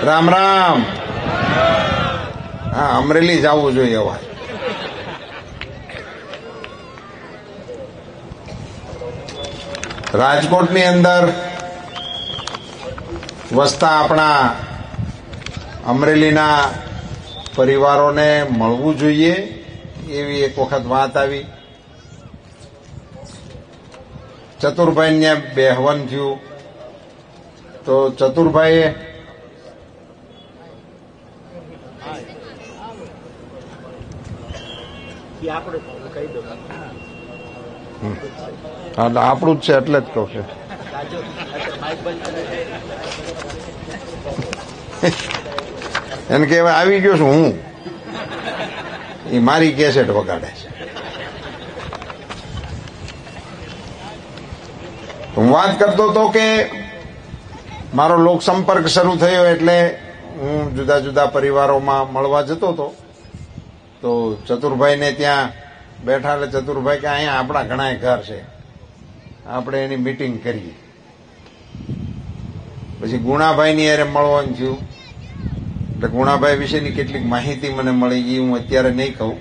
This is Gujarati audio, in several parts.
રામ રામ. હા, અમરેલી જવું જોઈએ હવે. રાજકોટની અંદર વસતા આપણા અમરેલીના પરિવારોને મળવું જોઈએ એવી એક વખત વાત આવી. ચતુરભાઈને બેહવન થયું તો ચતુરભાઈએ આપણું જ છે એટલે જ કહું છું. એને કહેવાય આવી ગયો છું હું, એ મારી કેસેટ વગાડે છે. હું વાત કરતો હતો કે મારો લોકસંપર્ક શરૂ થયો એટલે હું જુદા જુદા પરિવારોમાં મળવા જતો હતો. તો ચતુરભાઈને ત્યાં બેઠા એટલે ચતુરભાઈ કે અહીંયા આપણા ઘણા ઘર છે, આપણે એની મીટિંગ કરીએ. પછી ગુણાભાઈની યારે મળવાનું થયું એટલે ગુણાભાઈ વિશેની કેટલીક માહિતી મને મળી, એ હું અત્યારે નહીં કહું.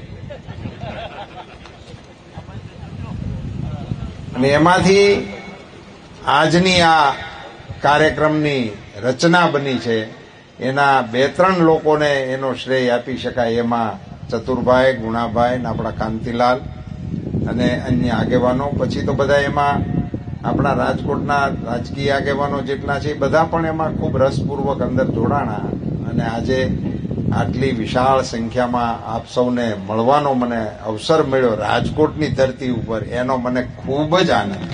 અને એમાંથી આજની આ કાર્યક્રમની રચના બની છે એના 2-3 લોકોને એનો શ્રેય આપી શકાય. એમાં ચતુરભાઈ, ગુણાભાઈ ને આપણા કાંતિલાલ અને અન્ય આગેવાનો. પછી તો બધા એમાં આપણા રાજકોટના રાજકીય આગેવાનો જેટલા છે બધા પણ એમાં ખૂબ રસપૂર્વક અંદર જોડાણા. અને આજે આટલી વિશાળ સંખ્યામાં આપ સૌને મળવાનો મને અવસર મળ્યો રાજકોટની ધરતી ઉપર, એનો મને ખૂબ જ આનંદ છે.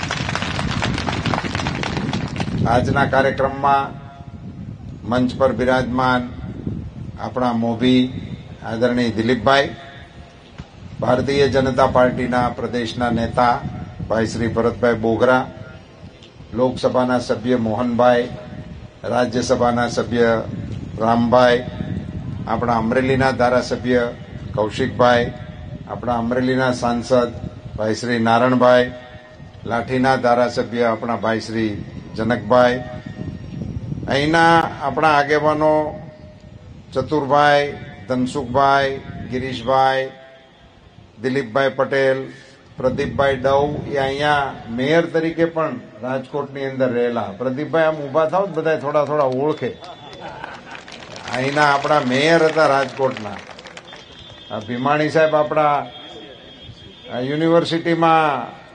આજના કાર્યક્રમમાં મંચ પર બિરાજમાન આપણા મોભી આદરણીય દિલીપભાઈ, ભારતીય જનતા પાર્ટીના પ્રદેશના નેતા ભાઈ શ્રી ભરતભાઈ બોગરા, લોકસભાના સભ્ય મોહનભાઈ, રાજ્યસભાના સભ્ય રામભાઈ, આપણા અમરેલીના ધારાસભ્ય કૌશિકભાઈ, આપણા અમરેલીના સાંસદ ભાઈ શ્રી નારણભાઈ, લાઠીના ધારાસભ્ય આપણા ભાઈ શ્રી જનકભાઈ, અહીંના આપણા આગેવાનો ચતુરભાઈ, ધનસુખભાઈ, ગિરીશભાઈ, દિલીપભાઈ પટેલ, પ્રદીપભાઈ ડવ, એ અહીંયા મેયર તરીકે પણ રાજકોટની અંદર રહેલા. પ્રદીપભાઈ આમ ઉભા થાવ બધા થોડા થોડા ઓળખે. અહીંના આપણા મેયર હતા રાજકોટના. ભીમાણી સાહેબ આપણા યુનિવર્સિટીમાં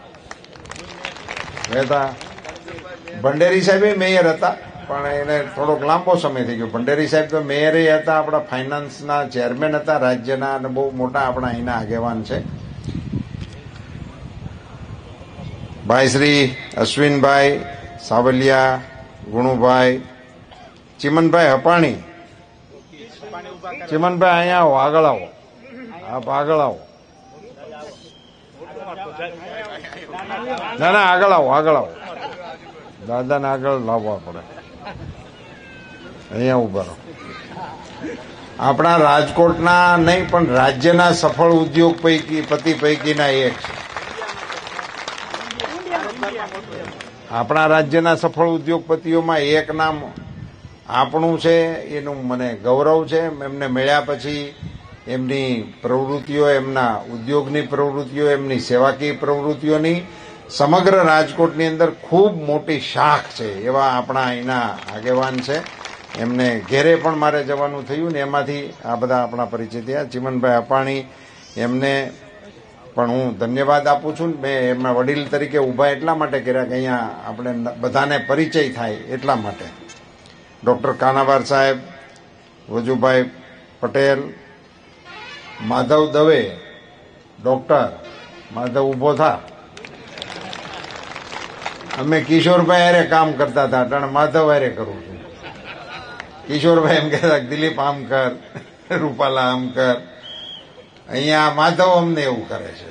રહેતા. ભંડેરી સાહેબ મેયર હતા પણ એને થોડોક લાંબો સમય થઈ ગયો. ભંડેરી સાહેબ તો મેયર હતા, આપણા ફાઇનાન્સના ચેરમેન હતા રાજ્યના, અને બહુ મોટા આપણા અહીંના આગેવાન છે. ભાઈ શ્રી અશ્વિનભાઈ સાવલિયા, ગુણુભાઈ, ચિમનભાઈ હપાણી. ચિમનભાઈ અહીંયા આવો, આગળ આવો, આપ આગળ આવો. ના ના આગળ આવો, આગળ આવો. દાદાને આગળ લાવવા પડે, અહીંયા ઉભા રહો. આપણા રાજકોટના નહીં પણ રાજ્યના સફળ ઉદ્યોગપતિ પૈકીના એક છે. આપણા રાજ્યના સફળ ઉદ્યોગપતિઓમાં એક નામ આપણું છે, એનું મને ગૌરવ છે. એમને મળ્યા પછી એમની પ્રવૃત્તિઓ, એમના ઉદ્યોગની પ્રવૃત્તિઓ, એમની સેવાકીય પ્રવૃત્તિઓની સમગ્ર રાજકોટની અંદર ખૂબ મોટી શાખ છે. એવા આપણા અહીંના આગેવાન છે. એમને ઘેરે પણ મારે જવાનું થયું ને એમાંથી આ બધા આપણા પરિચય થયા. ચિમનભાઈ અપાણી, એમને પણ હું ધન્યવાદ આપું છું. મેં એમના વડીલ તરીકે ઊભા એટલા માટે કર્યા કે અહીંયા આપણે બધાને પરિચય થાય એટલા માટે. ડૉક્ટર કાનાવાર સાહેબ, વજુભાઈ પટેલ, માધવ દવે, ડૉક્ટર માધવ ઊભો થા. અમે કિશોરભાઈ હારે કામ કરતા હતા, અટાણે માધવ હારે કરું છું. કિશોરભાઈ એમ કહેતા દિલીપ આમ કર, રૂપાલા આમ કર. અહીંયા માધવ અમને એવું કરે છે.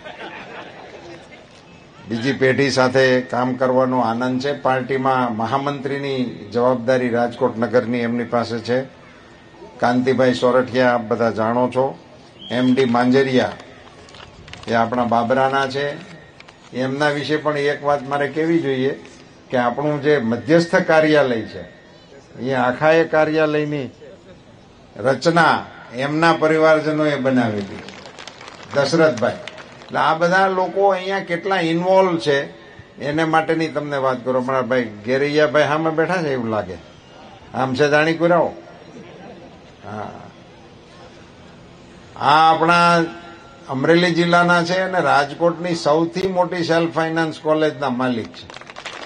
બીજી પેઢી સાથે કામ કરવાનો આનંદ છે. પાર્ટીમાં મહામંત્રીની જવાબદારી રાજકોટ નગરની એમની પાસે છે. કાંતિભાઈ સોરઠિયા આપ બધા જાણો છો. એમડી માંજરિયા એ આપણા બાબરાના છે. એમના વિશે પણ એક વાત મારે કહેવી જોઈએ કે આપણું જે મધ્યસ્થ કાર્યાલય છે અહીંયા આખા એ કાર્યાલયની રચના એમના પરિવારજનોએ બનાવી હતી, દશરથભાઈ. એટલે આ બધા લોકો અહીંયા કેટલા ઇન્વોલ્વ છે એને માટેની તમને વાત કરો. મારા ભાઈ ગેરૈયાભાઈ સામે બેઠા છે એવું લાગે, આમ છે જાણી કુરાવો. હા, આ આપણા અમરેલી જિલ્લાના છે અને રાજકોટની સૌથી મોટી સેલ્ફ ફાઇનાન્સ કોલેજના માલિક છે.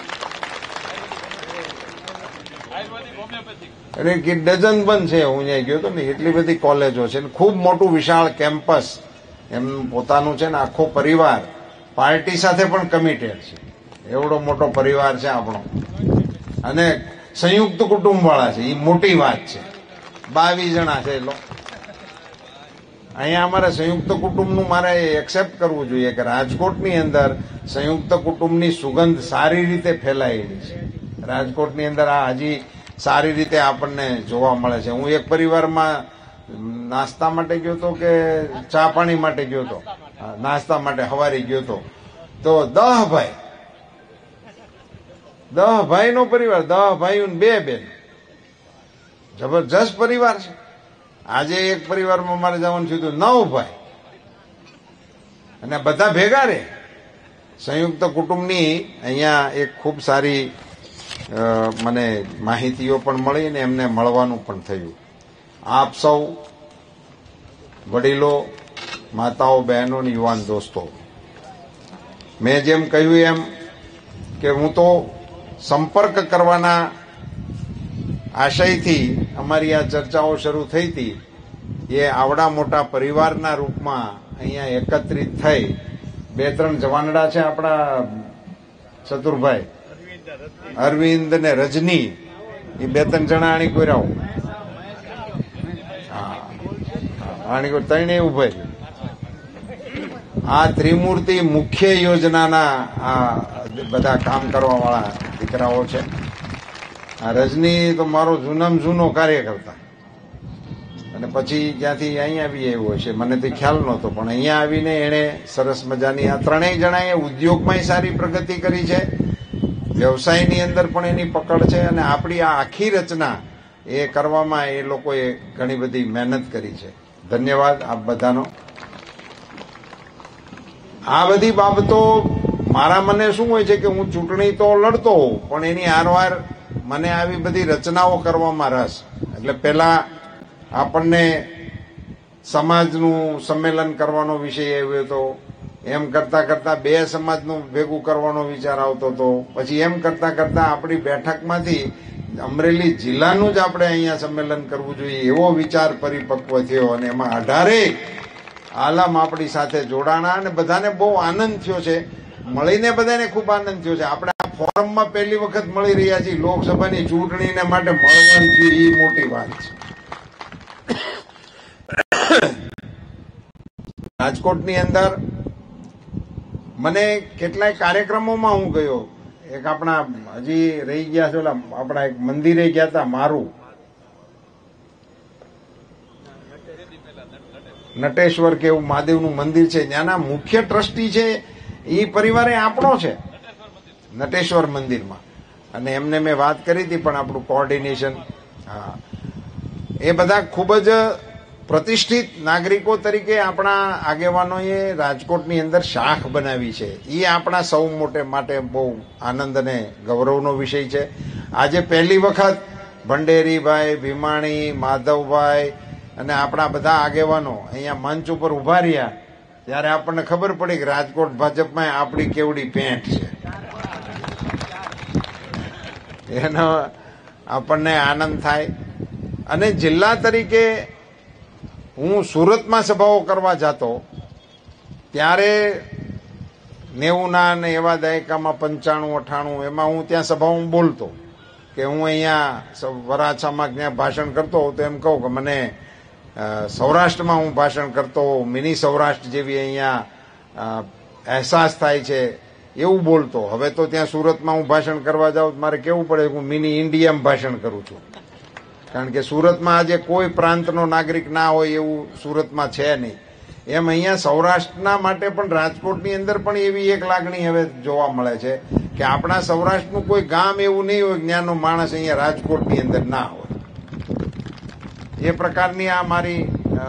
એટલે કે ડઝન બંધ છે, હું ત્યાં ગયો હતો ને, એટલી બધી કોલેજો છે, ખૂબ મોટું વિશાળ કેમ્પસ એમનું પોતાનું છે ને, આખો પરિવાર પાર્ટી સાથે પણ કમિટેડ છે. એવડો મોટો પરિવાર છે આપણો, અને સંયુક્ત કુટુંબ વાળા છે, એ મોટી વાત છે. 22 જણા છે. અહીંયા અમારે સંયુક્ત કુટુંબનું મારે એક્સેપ્ટ કરવું જોઈએ કે રાજકોટની અંદર સંયુક્ત કુટુંબની સુગંધ સારી રીતે ફેલાયેલી છે. રાજકોટની અંદર આ હજી સારી રીતે આપણને જોવા મળે છે. હું એક પરિવારમાં નાસ્તા માટે ગયો હતો કે ચા પાણી માટે ગયો હતો, નાસ્તા માટે સવારે ગયો હતો, તો 10 ભાઈનો પરિવાર, 10 ભાઈઓ 2 બેન, જબરજસ્ત પરિવાર છે. આજે એક પરિવારમાં મારે જવાનું થયું હતું 9 ભાઈ, અને બધા ભેગા રે. સંયુક્ત કુટુંબની અહીંયા એક ખૂબ સારી મને માહિતીઓ પણ મળી ને એમને મળવાનું પણ થયું. આપ સૌ વડીલો, માતાઓ, બહેનો અને યુવાન દોસ્તો, મેં જેમ કહ્યું એમ કે હું તો સંપર્ક કરવાના આશયથી અમારી આ ચર્ચાઓ શરૂ થઈ હતી. એ આવડા મોટા પરિવારના રૂપમાં અહીંયા એકત્રિત થઈ 2-3 જવાનડા છે આપણા ચતુરભાઈ, અરવિંદ ને રજની, એ 2-3 જણા આણી કોર્યા. આણી કોઈ 3 ઉભા છે. આ ત્રિમૂર્તિ મુખ્ય યોજનાના આ બધા કામ કરવા વાળા દીકરાઓ છે. આ રજની તો મારો જૂનામાં જૂનો કાર્યકર્તા, અને પછી જ્યાંથી અહીંયા આવી આવ્યો છે, મને તો ખ્યાલ નહોતો, પણ અહીંયા આવીને એણે સરસ મજાની આ 3 જણાએ ઉદ્યોગમાં સારી પ્રગતિ કરી છે, વ્યવસાયની અંદર પણ એની પકડ છે, અને આપણી આ આખી રચના એ કરવામાં એ લોકોએ ઘણી બધી મહેનત કરી છે. ધન્યવાદ આપ બધાનો. આ બધી બાબતો મારા મને શું હોય છે કે હું ચૂંટણી તો લડતો હોઉં, પણ એની આરવાર મને આવી બધી રચનાઓ કરવામાં રસ. એટલે પેલા આપણને સમાજનું સંમેલન કરવાનો વિષય આવ્યો હતો, એમ કરતા કરતા 2 સમાજનું ભેગું કરવાનો વિચાર આવતો હતો, પછી એમ કરતા કરતા આપણી બેઠકમાંથી અમરેલી જિલ્લાનું જ આપણે અહીંયા સંમેલન કરવું જોઈએ એવો વિચાર પરિપક્વ થયો, અને એમાં 18 આલમ આપણી સાથે જોડાણા, અને બધાને બહુ આનંદ થયો છે. મળીને બધાને ખૂબ આનંદ થયો છે. આપણે આ ફોરમમાં પહેલી વખત મળી રહ્યા છીએ, લોકસભાની ચૂંટણીને માટે મળવાનું થયું, એ મોટી વાત છે. રાજકોટની અંદર મને કેટલાય કાર્યક્રમોમાં હું ગયો. એક આપણા હજી રહી ગયા છે, આપણા એક મંદિરે ગયા હતા, મારું નટેશ્વર કે એવું મહાદેવનું મંદિર છે, ત્યાંના મુખ્ય ટ્રસ્ટી છે એ પરિવારે આપણો છે, નટેશ્વર મંદિરમાં. અને એમને મેં વાત કરી હતી, પણ આપણું કોઓર્ડિનેશન, હા, એ બધા ખૂબ જ પ્રતિષ્ઠિત નાગરિકો તરીકે આપણા આગેવાનોએ રાજકોટની અંદર શાખ બનાવી છે. એ આપણા સૌ માટે બહુ આનંદ અને ગૌરવનો વિષય છે. આજે પહેલી વખત ભંડેરીભાઈ, ભીમાણી, માધવભાઈ અને આપણા બધા આગેવાનો અહીંયા મંચ ઉપર ઉભા રહ્યા, ત્યારે આપણને ખબર પડી કે રાજકોટ ભાજપમાં આપણી કેવડી પેન્ટ છે. એનો આપણને આનંદ થાય. અને જિલ્લા તરીકે હું સુરતમાં સભાઓ કરવા જતો, ત્યારે 90ના અને એવા દાયકામાં 95-98 એમાં હું ત્યાં સભાઓ બોલતો કે હું અહીંયા વરાછામાં ક્યાં ભાષણ કરતો હોઉં તો એમ કહું કે મને સૌરાષ્ટ્રમાં હું ભાષણ કરતો, મિની સૌરાષ્ટ્ર જેવી અહીંયા અહેસાસ થાય છે એવું બોલતો. હવે તો ત્યાં સુરતમાં હું ભાષણ કરવા જાઉં તો મારે કેવું પડે હું મિની ઇન્ડિયામાં ભાષણ કરું છું, કારણ કે સુરતમાં આજે કોઈ પ્રાંતનો નાગરિક ના હોય એવું સુરતમાં છે નહીં. એમ અહીંયા સૌરાષ્ટ્રના માટે પણ રાજકોટની અંદર પણ એવી એક લાગણી હવે જોવા મળે છે કે આપણા સૌરાષ્ટ્રનું કોઈ ગામ એવું નહીં હોય જ્ઞાનનો માણસ અહીંયા રાજકોટની અંદર ના હોય. એ પ્રકારની આ મારી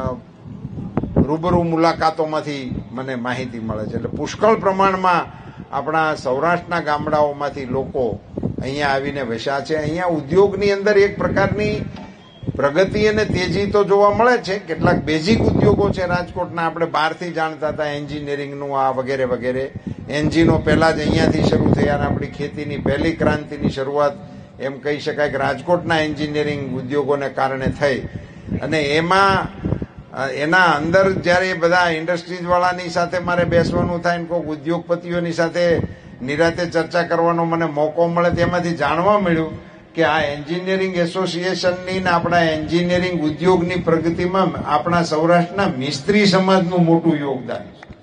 રૂબરૂ મુલાકાતોમાંથી મને માહિતી મળે છે. એટલે પુષ્કળ પ્રમાણમાં આપણા સૌરાષ્ટ્રના ગામડાઓમાંથી લોકો અહીંયા આવીને વસ્યા છે. અહીંયા ઉદ્યોગની અંદર એક પ્રકારની પ્રગતિ અને તેજી તો જોવા મળે છે. કેટલાક બેઝિક ઉદ્યોગો છે રાજકોટના, આપણે બહારથી જાણતા હતા, એન્જિનિયરિંગનું આ વગેરે વગેરે. એન્જિનો પહેલા જ અહીંયાથી શરૂ થયા. આપણી ખેતીની પહેલી ક્રાંતિની શરૂઆત એમ કહી શકાય કે રાજકોટના એન્જિનિયરિંગ ઉદ્યોગોને કારણે થઈ. અને એના અંદર જયારે બધા ઇન્ડસ્ટ્રીઝ વાળાની સાથે મારે બેસવાનું થાય, કોઈક ઉદ્યોગપતિઓની સાથે નિરાતે ચર્ચા કરવાનો મને મોકો મળે, તેમાંથી જાણવા મળ્યું કે આ એન્જિનિયરિંગ એસોસિએશનની ને આપણા એન્જિનિયરિંગ ઉદ્યોગની પ્રગતિમાં આપણા સૌરાષ્ટ્રના મિસ્ત્રી સમાજનું મોટું યોગદાન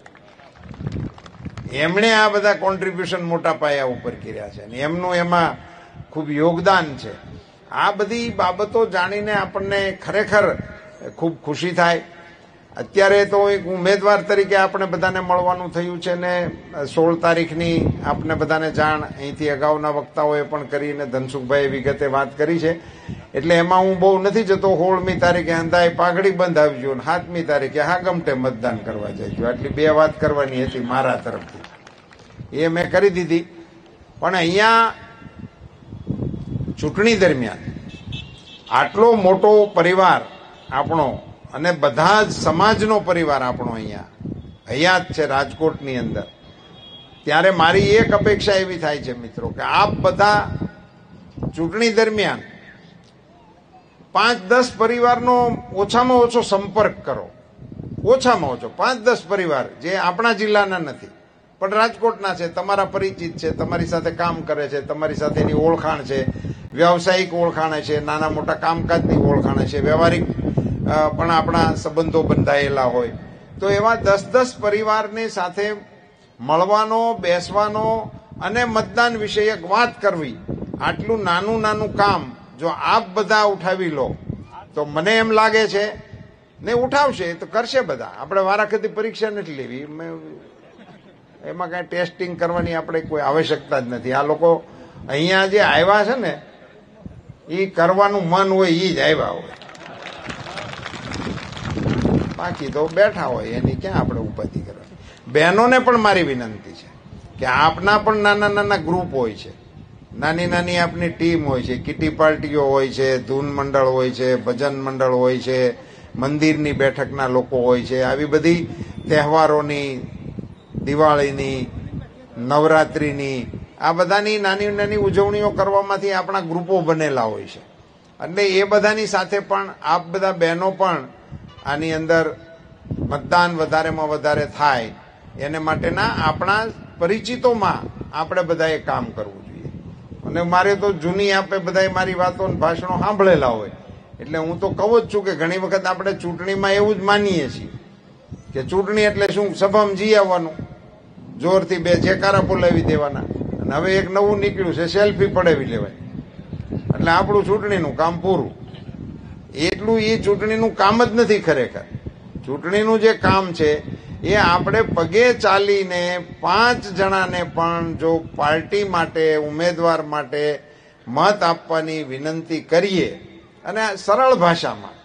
છે. એમણે આ બધા કોન્ટ્રીબ્યુશન મોટા પાયા ઉપર કર્યા છે અને એમનું એમાં ખૂબ યોગદાન છે. આ બધી બાબતો જાણીને આપણને ખરેખર ખૂબ ખુશી થાય. અત્યારે તો એક ઉમેદવાર તરીકે આપણે બધાને મળવાનું થયું છે ને 16 તારીખની આપણે બધાને જાણ અહીંથી અગાઉના વક્તાઓએ પણ કરીને ધનસુખભાઈ વિગતે વાત કરી છે. એટલે એમાં હું બહુ નથી જતો. 16મી તારીખે અંધાઈ પાઘડી બંધાવજો અને 7મી તારીખે હાગમટે મતદાન કરવા જઈજો. આટલી 2 વાત કરવાની હતી મારા તરફથી, એ મેં કરી દીધી. પણ અહીંયા ચૂંટણી દરમિયાન આટલો મોટો પરિવાર આપણો અને બધા જ સમાજનો પરિવાર આપણો અહીંયા હયાત છે રાજકોટની અંદર, ત્યારે મારી એક અપેક્ષા એવી થાય છે મિત્રો કે આપ બધા ચૂંટણી દરમિયાન 5-10 પરિવારનો ઓછામાં ઓછો સંપર્ક કરો. ઓછામાં ઓછો 5-10 પરિવાર જે આપણા જિલ્લાના નથી પણ રાજકોટના છે, તમારા પરિચિત છે, તમારી સાથે કામ કરે છે, તમારી સાથે એની ઓળખાણ છે, વ્યવસાયિક ઓળખાણ છે, નાના મોટા કામકાજની ઓળખાણ છે, વ્યવહારિક પણ આપણા સંબંધો બંધાયેલા હોય. તો એવા 10-10 પરિવારની સાથે મળવાનો, બેસવાનો અને મતદાન વિષયક વાત કરવી, આટલું નાનું નાનું કામ જો આપ બધા ઉઠાવી લો તો મને એમ લાગે છે ને ઉઠાવશે તો કરશે બધા. આપણે વારાખતી પરીક્ષા નથી લેવી, એમાં કાંઈ ટેસ્ટિંગ કરવાની આપણે કોઈ આવશ્યકતા જ નથી. આ લોકો અહીંયા જે આવ્યા છે ને એ કરવાનું મન હોય એ જ આવ્યા હોય, બાકી તો બેઠા હોય એની ક્યાં આપણે ઉપાધિ કરવાની. બહેનોને પણ મારી વિનંતી છે કે આપના પણ નાના નાના ગ્રુપ હોય છે, નાની નાની આપની ટીમ હોય છે, કિટી પાર્ટીઓ હોય છે, ધૂન મંડળ હોય છે, ભજન મંડળ હોય છે, મંદિરની બેઠકના લોકો હોય છે. આવી બધી તહેવારોની, દિવાળીની, નવરાત્રીની, આ બધાની નાની નાની ઉજવણીઓ કરવામાંથી આપણા ગ્રુપો બનેલા હોય છે. એટલે એ બધાની સાથે પણ આપ બધા બહેનો પણ આની અંદર મતદાન વધારેમાં વધારે થાય એને માટેના આપણા પરિચિતોમાં આપણે બધાએ કામ કરવું જોઈએ. અને મારે તો જૂની આપે બધાએ મારી વાતો ભાષણો સાંભળેલા હોય એટલે હું તો કહું જ છું કે ઘણી વખત આપણે ચૂંટણીમાં એવું જ માનીએ છીએ કે ચૂંટણી એટલે શું, સભામાં જી આવવાનું, જોરથી 2 જયકારા બોલાવી દેવાના, અને હવે એક નવું નીકળ્યું છે સેલ્ફી પડાવી લેવાય એટલે આપણું ચૂંટણીનું કામ પૂરું. એટલું એ ચૂંટણીનું કામ જ નથી. ખરેખર ચૂંટણીનું જે કામ છે એ આપણે પગે ચાલીને 5 જણાને પણ જો પાર્ટી માટે, ઉમેદવાર માટે મત આપવાની વિનંતી કરીએ અને સરળ ભાષામાં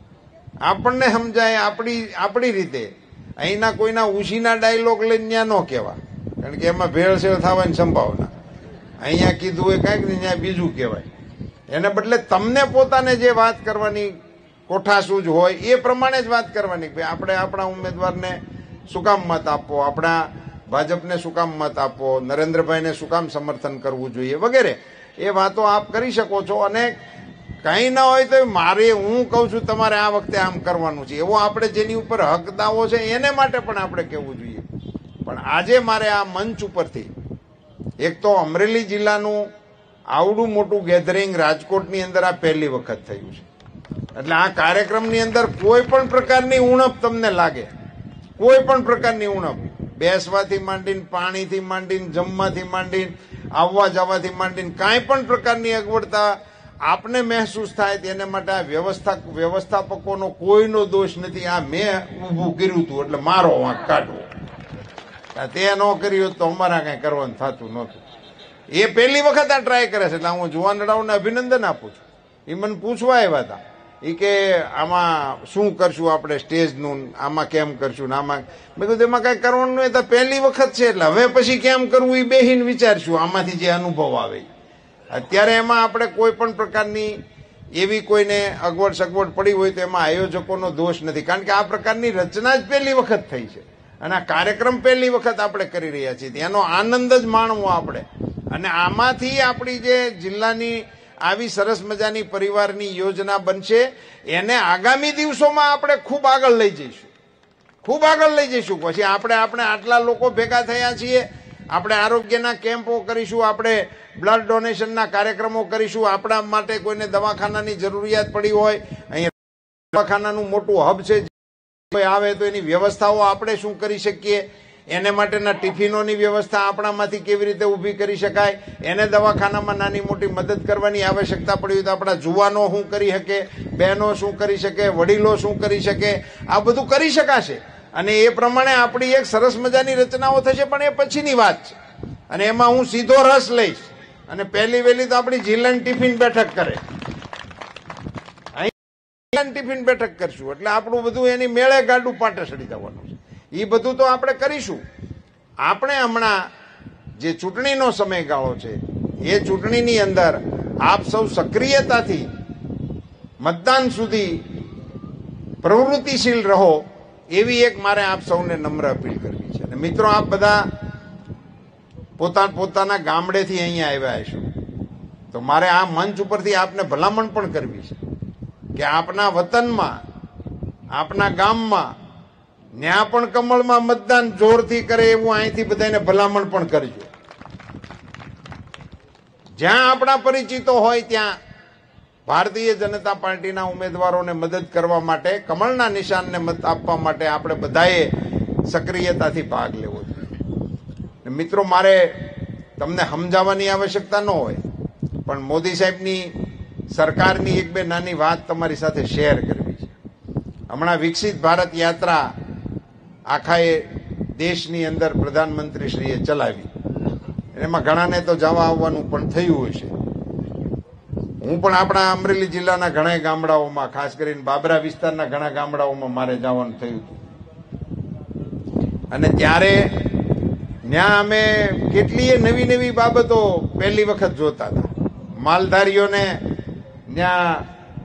આપણને સમજાય આપણી રીતે, અહીંના કોઈના ઉશીના ડાયલોગ લઈને ત્યાં ન કહેવા, કારણ કે એમાં ભેળસેળ થવાની સંભાવના. અહીંયા કીધું હોય કાંઈક ને ત્યાં બીજું કહેવાય. એને બદલે તમને પોતાને જે વાત કરવાની કોઠાસૂઝ હોય એ પ્રમાણે જ વાત કરવાની. ભાઈ આપણે આપણા ઉમેદવારને શું કામ મત આપવો, આપણા ભાજપને શું કામ મત આપવો, નરેન્દ્રભાઈને શું કામ સમર્થન કરવું જોઈએ વગેરે એ વાતો આપ કરી શકો છો. અને કંઈ ના હોય તો મારે, હું કહું છું તમારે આ વખતે આમ કરવાનું છે, એવો આપણે જેની ઉપર હક દાવો છે એને માટે પણ આપણે કહેવું જોઈએ. પણ આજે મારે આ મંચ ઉપરથી એક તો અમરેલી જિલ્લાનું આવડું મોટું ગેધરિંગ રાજકોટની અંદર આ પહેલી વખત થયું છે. એટલે આ કાર્યક્રમની અંદર કોઈ પણ પ્રકારની ઉણપ તમને લાગે, કોઈ પણ પ્રકારની ઉણપ, બેસવાથી માંડીને, પાણીથી માંડીને, જમવાથી માંડીને, આવવા જવાથી માંડીને કાંઈ પણ પ્રકારની અગવડતા આપને મહેસૂસ થાય તેને માટે આ વ્યવસ્થાપકોનો કોઈનો દોષ નથી. આ મેં ઊભું કર્યું હતું એટલે મારો વાંક કાઢવો, તે ન કર્યું તો અમારા કઈ કરવાનું થતું નહોતું. એ પહેલી વખત આ ટ્રાય કરે છે. એટલે હું જુવાનડાઓને અભિનંદન આપું છું. એ મને પૂછવા આવ્યા હતા એ કે આમાં શું કરશું આપણે સ્ટેજનું, આમાં કેમ કરશું ને આમાં. મેં કીધું એમાં કઈ કરવાનું નહીં, તો પહેલી વખત છે એટલે હવે પછી કેમ કરવું એ બેહીને વિચારશું આમાંથી જે અનુભવ આવે. અત્યારે એમાં આપણે કોઈ પણ પ્રકારની એવી કોઈને અગવડ સગવડ પડી હોય તો એમાં આયોજકોનો દોષ નથી, કારણ કે આ પ્રકારની રચના જ પહેલી વખત થઈ છે અને આ કાર્યક્રમ પહેલી વખત આપણે કરી રહ્યા છીએ. એનો આનંદ જ માણવો આપણે. અને આમાંથી આપણી જે જિલ્લાની આવી સરસ મજાની પરિવારની યોજના બનશે એને આગામી દિવસોમાં આપણે ખૂબ આગળ લઈ જઈશું, ખૂબ આગળ લઈ જઈશું. પછી આપણે આટલા લોકો ભેગા થયા છીએ, આપણે આરોગ્યના કેમ્પો કરીશું, આપણે બ્લડ ડોનેશનના કાર્યક્રમો કરીશું. આપણા માટે કોઈને દવાખાનાની જરૂરિયાત પડી હોય, અહીંયા દવાખાનાનું મોટું હબ છે, કોઈ આવે તો એની વ્યવસ્થાઓ આપણે શું કરી શકીએ, એને માટેના ટિફિનોની વ્યવસ્થા આપણામાંથી કેવી રીતે ઊભી કરી શકાય, એને દવાખાનામાં નાની મોટી મદદ કરવાની આવશ્યકતા પડી હોય તો આપણા જુવાનો શું કરી શકે, બહેનો શું કરી શકે, વડીલો શું કરી શકે, આ બધું કરી શકાશે. અને એ પ્રમાણે આપણી એક સરસ મજાની રચનાઓ થશે. પણ એ પછીની વાત છે અને એમાં હું સીધો રસ લઈશ. અને પહેલી વહેલી તો આપણી જિલ્લાની ટિફિન બેઠક કરે, ટિફિન બેઠક કરશું એટલે આપણું બધું એની મેળે ગાડું પાટે સડી જવાનું છે. એ બધું તો આપણે કરીશું. આપણે હમણાં જે ચૂંટણીનો સમયગાળો છે એ ચૂંટણીની અંદર આપ સૌ સક્રિયતાથી મતદાન સુધી પ્રવૃત્તિશીલ રહો એવી એક મારે આપ સૌને નમ્ર અપીલ કરવી છે. અને મિત્રો, આપ બધા પોતાના ગામડેથી અહીંયા આવ્યા હશો તો મારે આ મંચ ઉપરથી આપને ભલામણ પણ કરવી છે કે આપના વતનમાં, આપના ગામમાં ન્યા પણ કમળમાં મતદાન જોરથી કરે એવું અહીંથી બધાને ભલામણ પણ કરજો. જ્યાં આપણા પરિચિતો હોય ત્યાં ભારતીય જનતા પાર્ટીના ઉમેદવારોને મદદ કરવા માટે, કમળના નિશાનને મત આપવા માટે આપણે બધાએ સક્રિયતાથી ભાગ લેવો જોઈએ. મિત્રો, મારે તમને સમજાવવાની આવશ્યકતા ન હોય પણ મોદી સાહેબની સરકારની એક બે નાની વાત તમારી સાથે શેર કરવી છે. હમણાં વિકસિત ભારત યાત્રા આખા એ દેશની અંદર પ્રધાનમંત્રીશ્રીએ ચલાવી. એમાં ઘણાને તો જવા આવવાનું પણ થયું હશે. હું પણ આપણા અમરેલી જિલ્લાના ઘણા ગામડાઓમાં, ખાસ કરીને બાબરા વિસ્તારના ઘણા ગામડાઓમાં મારે જવાનું થયું હતું. અને ત્યારે ત્યાં અમે કેટલીય નવી નવી બાબતો પહેલી વખત જોતા હતા. માલધારીઓને ત્યાં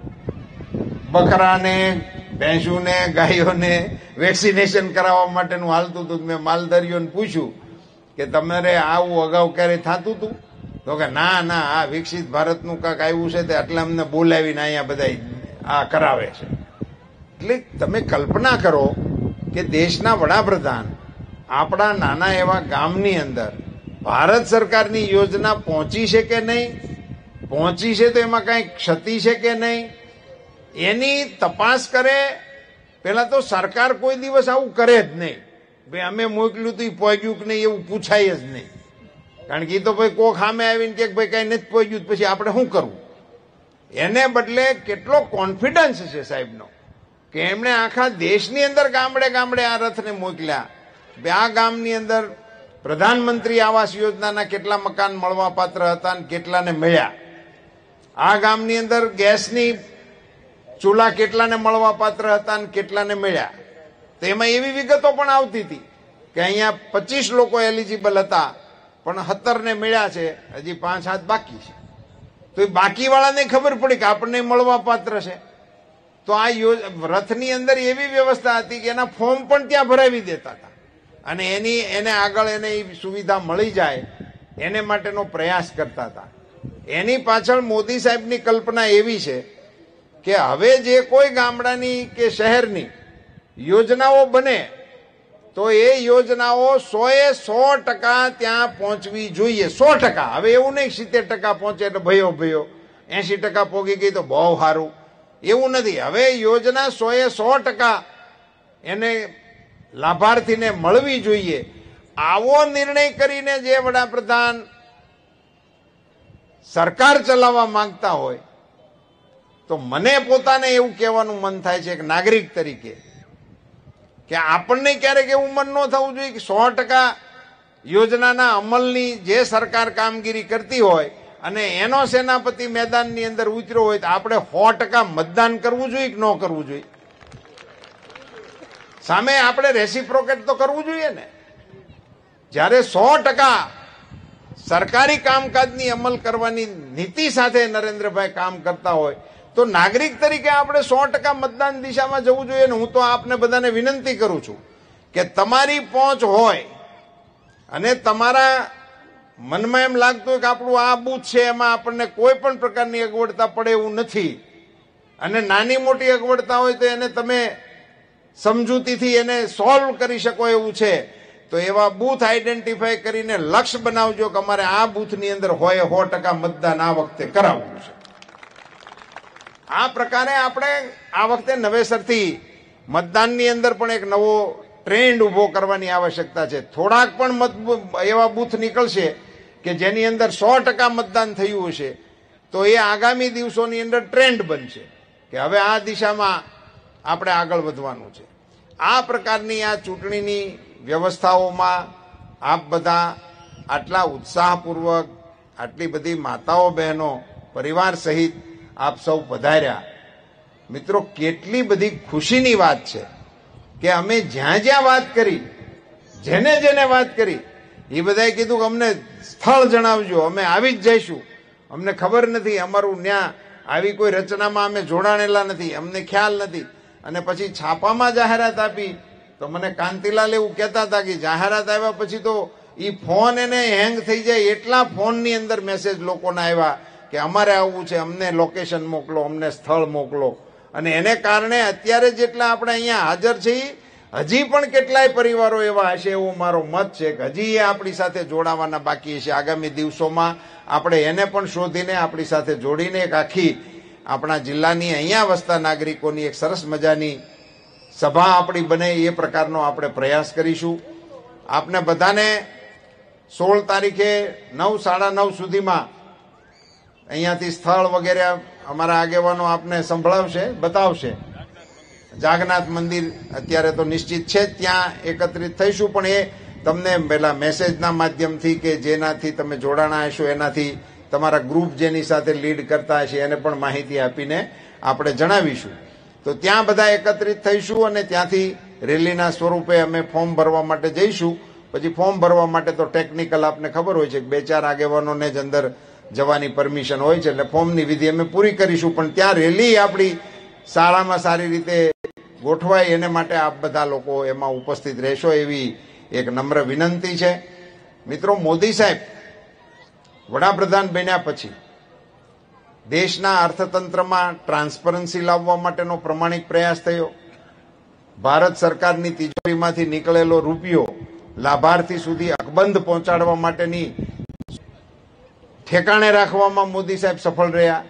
બકરાને, ભેંસુને, ગાયોને વેક્સિનેશન કરાવવા માટેનું હાલતું હતું. મેં માલધારીઓને પૂછ્યું કે તમારે આવું અગાઉ ક્યારે થતું હતું? તો કે ના, આ વિકસિત ભારતનું કાંક આવ્યું છે તે એટલે અમને બોલાવીને અહીંયા બધા આ કરાવે છે. એટલે તમે કલ્પના કરો કે દેશના વડાપ્રધાન આપણા નાના એવા ગામની અંદર ભારત સરકારની યોજના પહોંચી છે કે નહીં, પહોંચી છે તો એમાં કાંઈ ક્ષતિ છે કે નહીં, એની તપાસ કરે. પેલા તો સરકાર કોઈ દિવસ આવું કરે જ નહીં. ભાઈ અમે મોકલ્યું તો એ પહોંચ્યું કે નહીં એવું પૂછાય જ નહીં. કારણ કે એ તો ભાઈ કોક સામે આવીને કે ભાઈ કઈ નથી પહોંચ્યું પછી આપણે શું કરવું. એને બદલે કેટલો કોન્ફિડન્સ છે સાહેબનો કે એમણે આખા દેશની અંદર ગામડે ગામડે આ રથને મોકલ્યા. આ ગામની અંદર પ્રધાનમંત્રી આવાસ યોજનાના કેટલા મકાન મળવા પાત્ર હતા અને કેટલાને મળ્યા. આ ગામની અંદર ગેસની ચૂલા કેટલાને મળવા પાત્ર હતા અને કેટલાને મળ્યા. તો એમાં એવી વિગતો પણ આવતી હતી કે અહીંયા 25 લોકો એલિજિબલ હતા પણ 17 મળ્યા છે, હજી 5-7 બાકી છે. તો એ બાકીવાળાને ખબર પડી કે આપણને મળવા પાત્ર છે. તો આ રથની અંદર એવી વ્યવસ્થા હતી કે એના ફોર્મ પણ ત્યાં ભરાવી દેતા હતા અને એને આગળ એને સુવિધા મળી જાય એને માટેનો પ્રયાસ કરતા હતા. એની પાછળ મોદી સાહેબની કલ્પના એવી છે કે હવે જે કોઈ ગામડાની કે શહેરની યોજનાઓ બને તો એ યોજનાઓ 100% ત્યાં પહોંચવી જોઈએ. 100%. હવે એવું નહીં 70% પહોંચે એટલે ભયો 80% પહોંચી ગઈ તો બહુ સારું, એવું નથી. હવે યોજના 100% એને લાભાર્થીને મળવી જોઈએ. આવો નિર્ણય કરીને જે વડાપ્રધાન સરકાર ચલાવવા માંગતા હોય તો મને પોતાને એવું કહેવાનું મન થાય છે કે નાગરિક તરીકે કે આપણને ક્યારેક એવું મન ન થવું જોઈએ કે 100% યોજનાના અમલની જે સરકાર કામગીરી કરતી હોય અને એનો સેનાપતિ મેદાનની અંદર ઉતર્યો હોય તો આપણે 100% મતદાન કરવું જોઈએ કે ન કરવું જોઈએ? સામે આપણે રેસિપ્રોકેટ તો કરવું જોઈએ ને. જ્યારે 100% સરકારી કામકાજની અમલ કરવાની નીતિ સાથે નરેન્દ્રભાઈ કામ કરતા હોય તો નાગરિક તરીકે આપણે 100% મતદાન દિશામાં જવું જોઈએ. ને હું તો આપને બધાને વિનંતી કરું છું કે તમારી પહોંચ હોય અને તમારા મનમાં એમ લાગતું હોય કે આપણું આ બૂથ છે એમાં આપણને કોઈ પણ પ્રકારની અગવડતા પડે એવું નથી અને નાની મોટી અગવડતા હોય તો એને તમે સમજૂતીથી એને સોલ્વ કરી શકો એવું છે તો એવા બૂથ આઈડેન્ટિફાય કરીને લક્ષ્ય બનાવજો કે અમારે આ બૂથની અંદર હોય 100% મતદાન આ વખતે કરાવવું છે. આ પ્રકારે આપણે આ વખતે નવેસરથી મતદાનની અંદર પણ એક નવો ટ્રેન્ડ ઉભો કરવાની આવશ્યકતા છે. થોડાક પણ એવા બૂથ નીકળશે કે જેની અંદર 100% મતદાન થયું હશે તો એ આગામી દિવસોની અંદર ટ્રેન્ડ બનશે કે હવે આ દિશામાં આપણે આગળ વધવાનું છે. આ પ્રકારની આ ચૂંટણીની વ્યવસ્થાઓમાં આપ બધા આટલા ઉત્સાહપૂર્વક આટલી બધી માતાઓ બહેનો પરિવાર સહિત આપ સૌ પધાર્યા. મિત્રો, કેટલી બધી ખુશીની વાત છે કે અમે જ્યાં જ્યાં વાત કરી, જેને જેને વાત કરી, એ બધાએ કીધું કે અમને સ્થળ જણાવજો, અમે આવી જ જઈશું. અમને ખબર નથી, અમારું ત્યાં આવી કોઈ રચનામાં અમે જોડાણેલા નથી, અમને ખ્યાલ નથી. અને પછી છાપામાં જાહેરાત આપી તો મને કાંતિલાલ એવું કહેતા હતા કે જાહેરાત આવ્યા પછી તો એ ફોન એને હેંગ થઈ જાય એટલા ફોનની અંદર મેસેજ લોકોના આવ્યા કે અમારે આવવું છે, અમને લોકેશન મોકલો, અમને સ્થળ મોકલો. અને એને કારણે અત્યારે જેટલા આપણે અહીંયા હાજર છીએ હજી પણ કેટલાય પરિવારો એવા હશે એવો મારો મત છે કે હજી એ આપણી સાથે જોડાવાના બાકી હશે. આગામી દિવસોમાં આપણે એને પણ શોધીને આપણી સાથે જોડીને એક આખી આપણા જિલ્લાની અહીંયા વસતા નાગરિકોની એક સરસ મજાની સભા આપણી બને એ પ્રકારનો આપણે પ્રયાસ કરીશું. આપને બધાને 16 તારીખે 9, 9:30 સુધીમાં અહીંયાથી સ્થળ વગેરે અમારા આગેવાનો આપને સંભળાવશે, બતાવશે. જાગનાથ મંદિર અત્યારે તો નિશ્ચિત છે, ત્યાં એકત્રિત થઈશું. પણ એ તમને પેલા મેસેજના માધ્યમથી કે જેનાથી તમે જોડાણા હશો એનાથી તમારા ગ્રુપ જેની સાથે લીડ કરતા હશે એને પણ માહિતી આપીને આપણે જણાવીશું. તો ત્યાં બધા એકત્રિત થઈશું અને ત્યાંથી રેલીના સ્વરૂપે અમે ફોર્મ ભરવા માટે જઈશું. પછી ફોર્મ ભરવા માટે તો ટેકનિકલ આપને ખબર હોય છે કે 2-4 આગેવાનોને જ અંદર જવાની પરમિશન હોય છે, એટલે ફોર્મની વિધિ અમે પૂરી કરીશું. પણ ત્યાં રેલી આપણી સારામાં સારી રીતે ગોઠવાય એને માટે આપ બધા લોકો એમાં ઉપસ્થિત રહેશો એવી એક નમ્ર વિનંતી છે. મિત્રો, મોદી સાહેબ વડાપ્રધાન બન્યા પછી દેશના અર્થતંત્રમાં ટ્રાન્સપરન્સી લાવવા માટેનો પ્રમાણિક પ્રયાસ થયો. ભારત સરકારની તિજોરીમાંથી નીકળેલો રૂપિયો લાભાર્થી સુધી અકબંધ પહોંચાડવા માટેની ઠેકાણે રાખવામાં મોદી સાહેબ સફળ રહ્યા.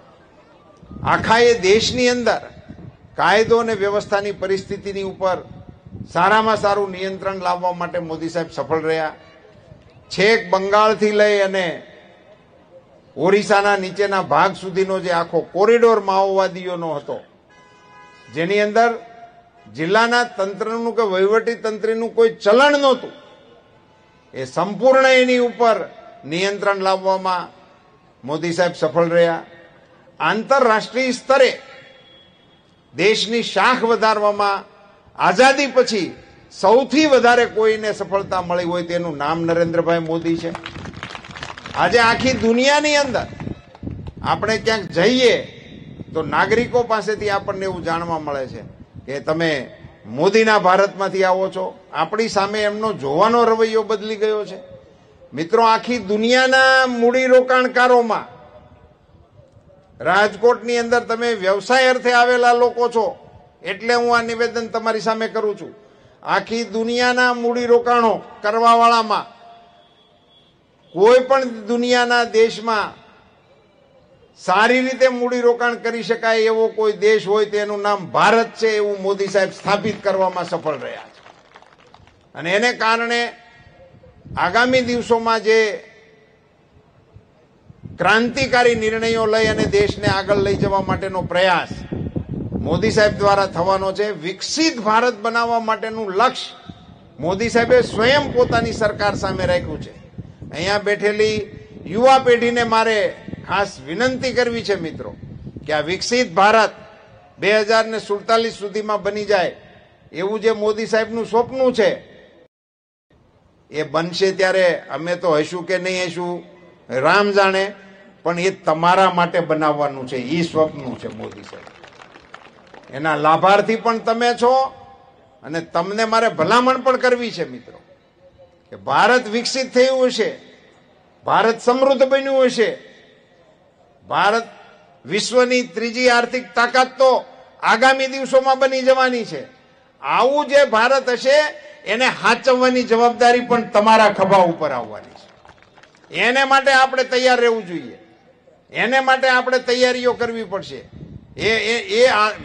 આખા એ દેશની અંદર કાયદો અને વ્યવસ્થાની પરિસ્થિતિની ઉપર સારામાં સારું નિયંત્રણ લાવવા માટે મોદી સાહેબ સફળ રહ્યા. છેક બંગાળથી લઈ અને ઓરિસ્સાના નીચેના ભાગ સુધીનો જે આખો કોરિડોર માઓવાદીઓનો હતો, જેની અંદર જિલ્લાના તંત્રનું કે વહીવટી તંત્રનું કોઈ ચલણ નહોતું, એ સંપૂર્ણ એની ઉપર નિયંત્રણ લાવવામાં મોદી સાહેબ સફળ રહ્યા. આંતરરાષ્ટ્રીય સ્તરે દેશની શાખ વધારવામાં આઝાદી પછી સૌથી વધારે કોઈને સફળતા મળી હોય તેનું નામ નરેન્દ્રભાઈ મોદી છે. આજે આખી દુનિયાની અંદર આપણે ક્યાંક જઈએ તો નાગરિકો પાસેથી આપણને એવું જાણવા મળે છે કે તમે મોદીના ભારતમાંથી આવો છો. આપણી સામે એમનો જોવાનો રવૈયો બદલી ગયો છે. મિત્રો, આખી દુનિયાના મૂડીરોકાણકારોમાં રાજકોટની અંદર તમે વ્યવસાય અર્થે આવેલા લોકો છો એટલે હું આ નિવેદન તમારી સામે કરું છું. આખી દુનિયાના મૂડીરોકાણો કરવાવાળામાં કોઈ પણ દુનિયાના દેશમાં સારી રીતે મૂડીરોકાણ કરી શકાય એવો કોઈ દેશ હોય તેનું નામ ભારત છે, એવું મોદી સાહેબ સ્થાપિત કરવામાં સફળ રહ્યા છે. અને એને કારણે આગામી દિવસોમાં જે ક્રાંતિકારી નિર્ણયો લઈ અને દેશને આગળ લઈ જવા માટેનો પ્રયાસ મોદી સાહેબ દ્વારા થવાનો છે. વિકસિત ભારત બનાવવા માટેનું લક્ષ્ય મોદી સાહેબે સ્વયં પોતાની સરકાર સામે રાખ્યું છે. અહીંયા બેઠેલી યુવા પેઢીને મારે ખાસ વિનંતી કરવી છે મિત્રો કે આ વિકસિત ભારત 2047 સુધીમાં બની જાય એવું જે મોદી સાહેબનું સ્વપ્ન છે એ બનશે ત્યારે અમે તો હશું કે નહીં હશું રામ જાણે, પણ એ તમારા માટે બનાવવાનું છે. એ સ્વપ્ન છે મોદી સાહેબ, એના લાભાર્થી પણ તમે છો અને તમને મારે ભલામણ પણ કરવી છે મિત્રો કે ભારત વિકસિત થયું હશે, ભારત સમૃદ્ધ બન્યું હશે, ભારત વિશ્વની ત્રીજી આર્થિક તાકાત તો આગામી દિવસોમાં બની જવાની છે. આવું જે ભારત હશે એને સાચવવાની જવાબદારી પણ તમારા ખભા ઉપર આવવાની છે. એને માટે આપણે તૈયાર રહેવું જોઈએ, એને માટે આપણે તૈયારીઓ કરવી પડશે. એ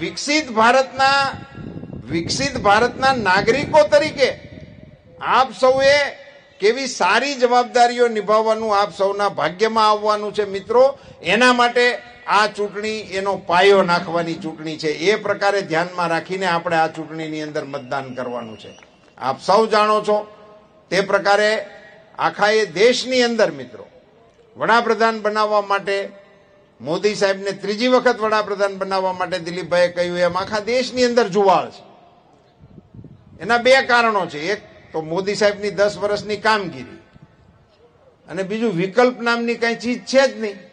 વિકસિત ભારતના નાગરિકો તરીકે આપ સૌએ કેવી સારી જવાબદારીઓ નિભાવવાનું આપ સૌના ભાગ્યમાં આવવાનું છે મિત્રો. એના માટે આ ચૂંટણી એનો પાયો નાખવાની ચૂંટણી છે. એ પ્રકારે ધ્યાનમાં રાખીને આપણે આ ચૂંટણીની અંદર મતદાન કરવાનું છે. આપ સૌ જાણો છો તે પ્રકારે આખા એ દેશની અંદર મિત્રો વડાપ્રધાન બનાવવા માટે મોદી સાહેબને ત્રીજી વખત વડાપ્રધાન બનાવવા માટે દિલીપભાઈએ કહ્યું એમ આખા દેશની અંદર જુવાળ છે. એના બે કારણો છે. એક તો મોદી સાહેબની 10 વર્ષની કામગીરી અને બીજું વિકલ્પ નામની કઈ ચીજ છે જ નહીં.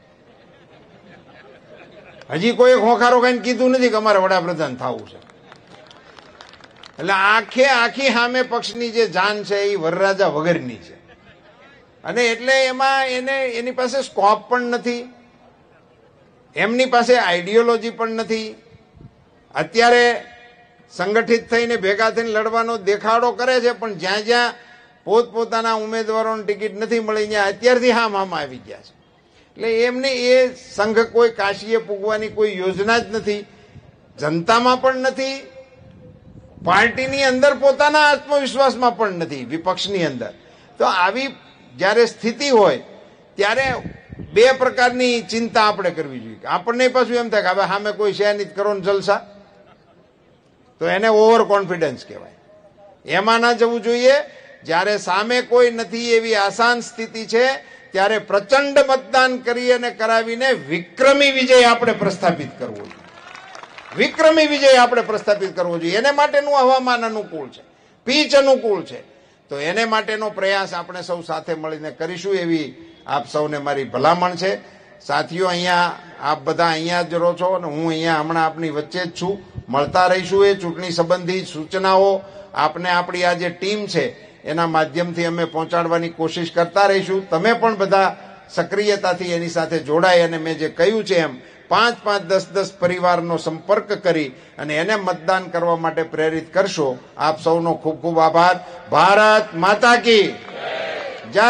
હજી કોઈ હોંખારો કઈ કીધું નથી કે અમારે વડાપ્રધાન થવું છે. એટલે આખી સામે પક્ષની જે જાન છે એ વરરાજા વગરની છે અને એટલે એમાં એની પાસે સ્કોપ પણ નથી, એમની પાસે આઈડિયોલોજી પણ નથી. અત્યારે સંગઠિત થઈને ભેગા થઈને લડવાનો દેખાડો કરે છે પણ જ્યાં જ્યાં પોતપોતાના ઉમેદવારોને ટિકિટ નથી મળી ત્યાં અત્યારથી હામ આવી ગયા છે. એટલે એમને એ સંઘ કોઈ કાશીએ પૂગવાની કોઈ યોજના જ નથી, જનતામાં પણ નથી, પાર્ટીની અંદર પોતાના આત્મવિશ્વાસમાં પણ નથી, વિપક્ષની અંદર. તો આવી જ્યારે સ્થિતિ હોય ત્યારે બે પ્રકારની ચિંતા આપણે કરવી જોઈએ. આપણને પાછું એમ થાય કે હવે સામે કોઈ છે નહીં, કરો ને જલસા, તો એને ઓવર કોન્ફિડન્સ કહેવાય. એમાં ના જવું જોઈએ. જ્યારે સામે કોઈ નથી એવી આસાન સ્થિતિ છે ત્યારે પ્રચંડ મતદાન કરી અને કરાવીને વિક્રમી વિજય આપણે પ્રસ્થાપિત કરવો જોઈએ. વિક્રમી વિજય આપણે પ્રસ્થાપિત કરવો જોઈએ. એને માટેનું હવામાન અનુકૂળ છે, પીચ અનુકૂળ છે. તો એને માટેનો પ્રયાસ આપણે સૌ સાથે મળીને કરીશું એવી આપ સૌને મારી ભલામણ છે. સાથીઓ, અહીંયા આપ બધા અહીંયા જ રહો છો અને હું અહીંયા હમણાં આપની વચ્ચે જ છું. મળતા રહીશું. એ ચૂંટણી સંબંધી સૂચનાઓ આપને આપણી આ જે ટીમ છે એના માધ્યમથી અમે પહોંચાડવાની કોશિશ કરતા રહીશું. તમે પણ બધા સક્રિયતાથી એની સાથે જોડાય અને મેં જે કહ્યું છે એમ 5-5, 10-10 પરિવારનો સંપર્ક કરી અને એને મતદાન કરવા માટે પ્રેરિત કરશો. આપ સૌનો ખૂબ ખૂબ આભાર. ભારત માતા કી